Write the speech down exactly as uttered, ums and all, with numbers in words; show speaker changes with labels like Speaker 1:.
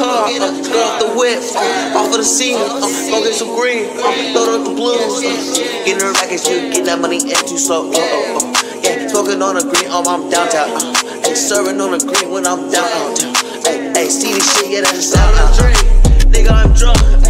Speaker 1: car, uh, skirt off the whip, uh, off of the scene, uh, go get some green, uh, throw up the blues. Uh, getting the rackets, you get that money ain't too slow. Uh, uh, uh. Yeah, smoking on the green, um, I'm downtown. Uh, ay, serving on the green when I'm downtown. Hey, hey, see this shit, yeah, that's the sound. I'm drink, nigga, I'm drunk.